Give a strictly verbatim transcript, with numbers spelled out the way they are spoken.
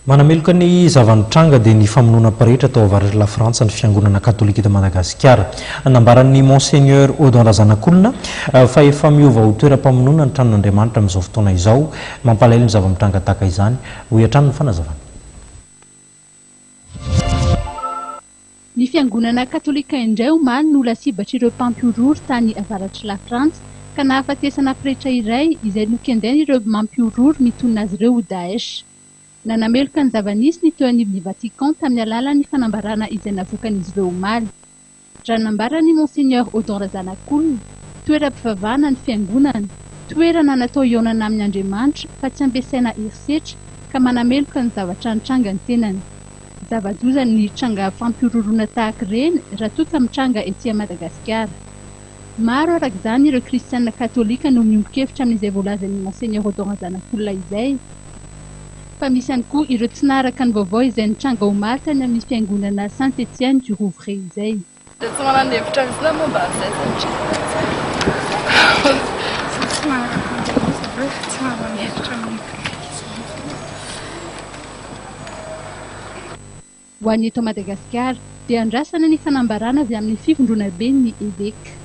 Manameloka ny zavanitranga dia ny famonoana parehitra tao avaratry la Frantsa ny fiangonana katolika eto Madagasikara. Nambaran'ny Monseigneur Audon Razanakolona fa efa miova ho toeram-pamonoana ny tranon'Andriamanitra amin'izao fotoana izao, mampalahelo ny zavamitranga tahaka izany. Ho hiatrano ny fanazavana. Ny fiangonana katolika indray omaly no lasibatra ireo mpampiorory tany avaratry la Frantsa ka nahafatesana pretra iray izay nokendena ireo mampiorory mitondra azy ireo ho Daesh. Nanameloka ny zava-nisy ny teo anivon'ny Vatican tamin'ny alalan'ny fanambarana izay navoakan'izy ireo omaly. Raha nambarany Monseigneur Audon Razanakolona, toeram-pivavahana ny fiangonana, toerana natao ionana amin'ny Andriamanitra fa tsy ampiasaina herisetra ka manameloka ny zavatra nitranga ny tenany. Zava-doza ny tranga fampiororona tahaka ireny raha toa ka mitranga ety Madagasikara. Maro araka izany ireo kristiana katolika no miombon-kevitra amin'izay voalazan'ny Monseigneur Audon Razanakolona izay. Fa misy ihany koa ireo tsy naharaka ny vaovao izay nitranga omaly tany amin'ny fiangonana Saint Etienne du Rouvray izay. Dia tsy manana hevitra mihitsy momba an'izay satria tsy manaraka tsy manana hevitra ho an'ny eto Madagasikara dia andrasana ny fanambarana avy amin'ny fivondrona ben'ny évêque.